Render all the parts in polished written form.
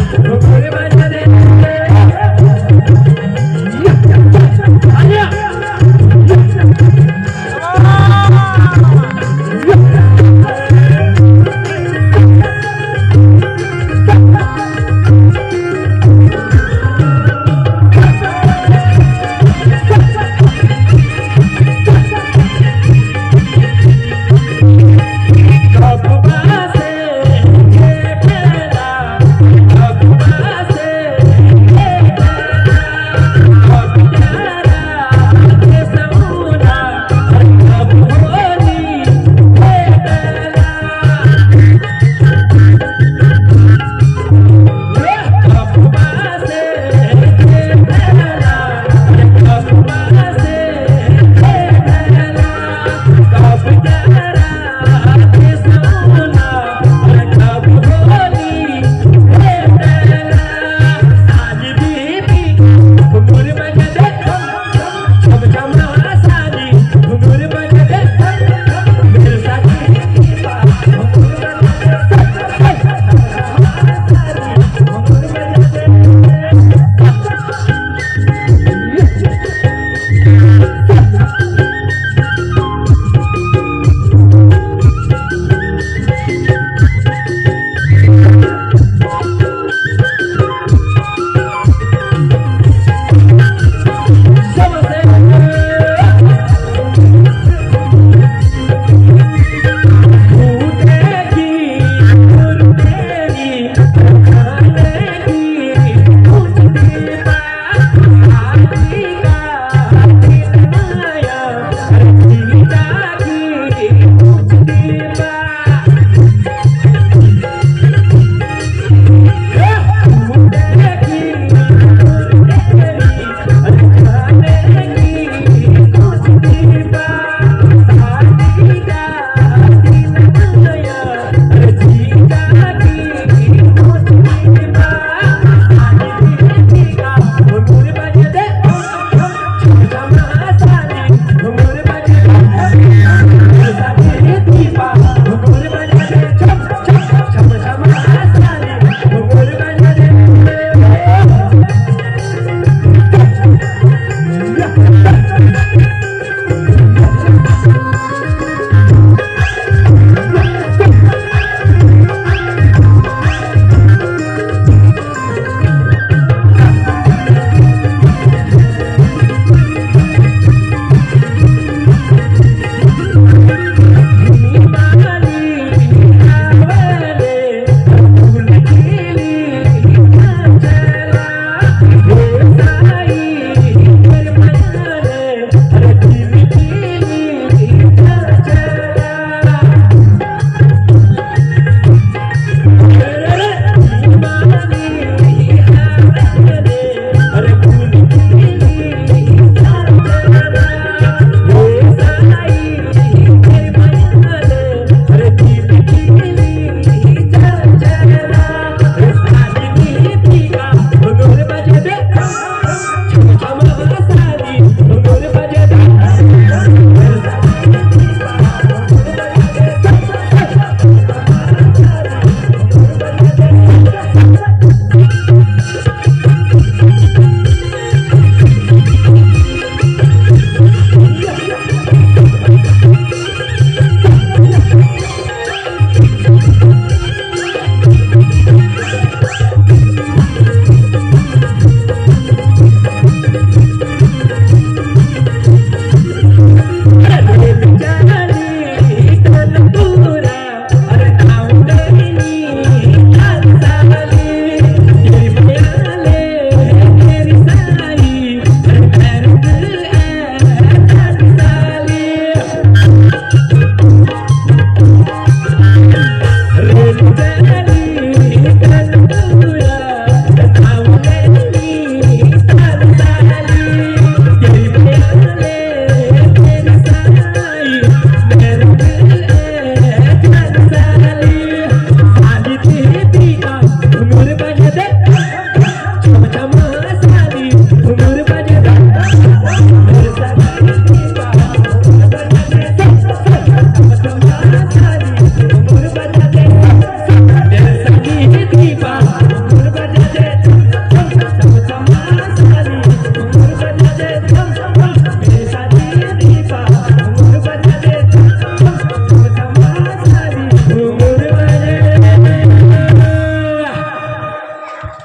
से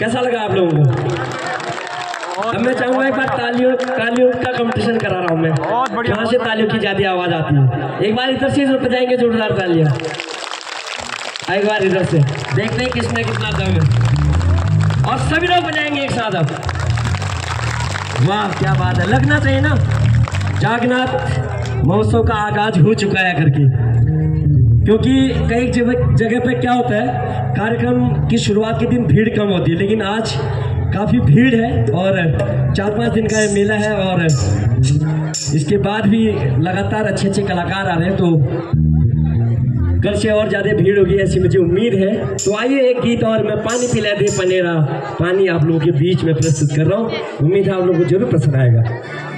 कैसा लगा आप लोगों को? अब मैं चाहूंगा एक बार तालियों का कंपटीशन करा रहा हूँ मैं। कहाँ से तालियों की ज्यादा आवाज आती है? एक बार इधर से बजाएंगे जोरदार तालियां। एक बार इधर से देखते हैं किसमें कितना दम है। और सभी लोग बजाएंगे एक साथ अब। वाह क्या बात है, लगना चाहिए ना। जागनाथ महोत्सव का आगाज हो चुका है करके, क्योंकि कई जगह पे क्या होता है, कार्यक्रम की शुरुआत के दिन भीड़ कम होती है, लेकिन आज काफी भीड़ है और 4-5 दिन का ये मेला है और इसके बाद भी लगातार अच्छे अच्छे कलाकार आ रहे हैं, तो कल से और ज्यादा भीड़ होगी ऐसी मुझे उम्मीद है। तो आइए एक गीत और मैं पानी पिला दे पनेरा पानी आप लोगों के बीच में प्रस्तुत कर रहा हूँ। उम्मीद है आप लोगों को जरूर पसंद आएगा।